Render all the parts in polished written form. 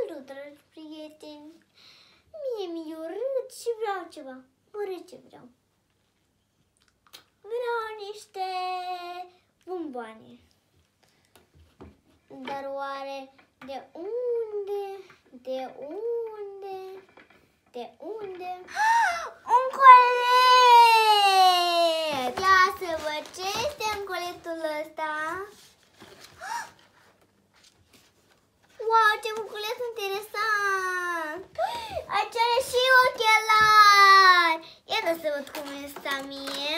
Salut, dragi prieteni! Mi-e urât și vreau ceva. Urât ce vreau. Vreau niște bomboane. Dar oare de unde? De unde? De unde? Un colet! Ia să văd ce este în coletul ăsta. Wow, ce buculeț interesant! Aici are și ochelari! Iată să văd cum este a mie.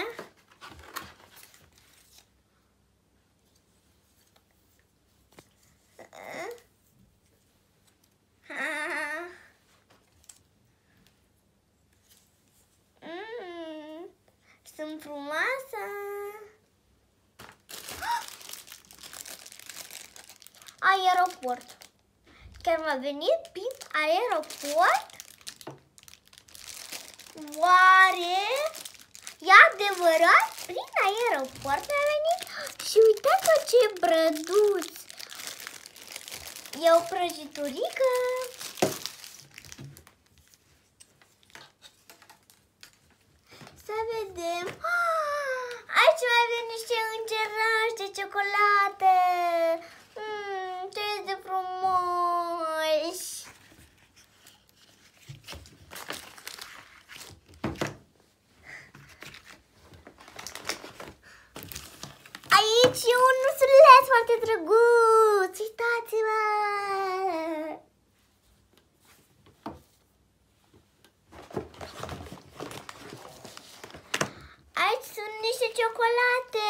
Sunt frumoasă! Aeroport. Chiar m-a venit prin aeroport? Oare e adevărat? Prin aeroport mi-a venit? Și uitați-vă ce brăduț! E o prăjiturică. Să vedem. Aici mai avem niște îngerași de ciocolată. Ce de frumoși! Aici e un ursuleț foarte drăguț. Uitați-vă! Aici sunt niște ciocolate.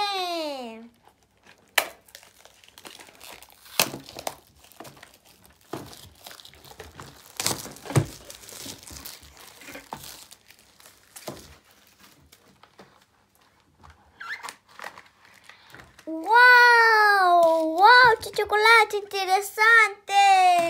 Wow! Wow, ce ciocolate interesante!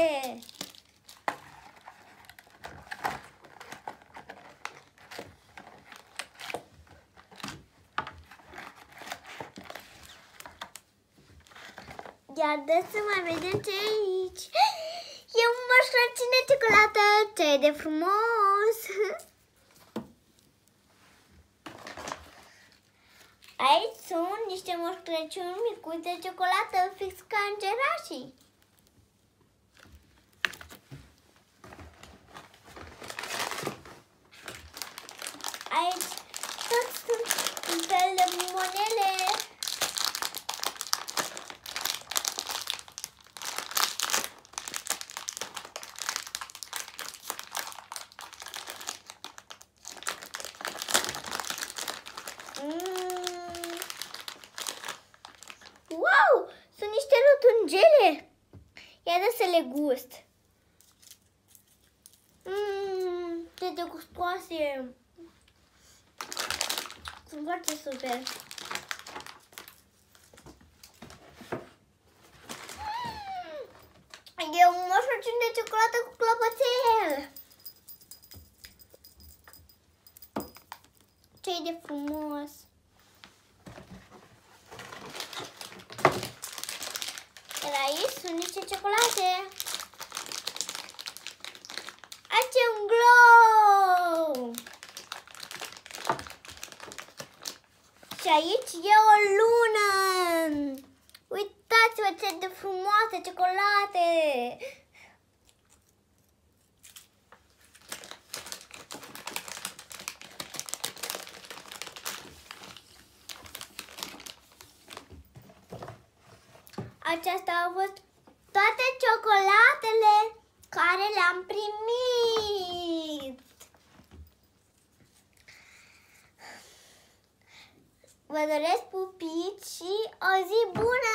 Iar să mai vedem ce e aici. E un moșcrăcin de ciocolată, ce de frumos! Aici sunt niște Moș Crăciun micuți de ciocolată, fix ca îngerașii. Aici tot sunt un fel de monele. Wow! Sunt niște rotunjele! Ia da să le gust! Ce de gustoase! Sunt foarte super! E un Moș Crăciun de ciocolată cu clopoțel! Ce de frumos! Iar aici sunt niște ciocolate. Aici e un glou. Și aici e o lună. Uitați-vă ce de frumoase ciocolate. Acestea au fost toate ciocolatele care le-am primit. Vă doresc pupici și o zi bună!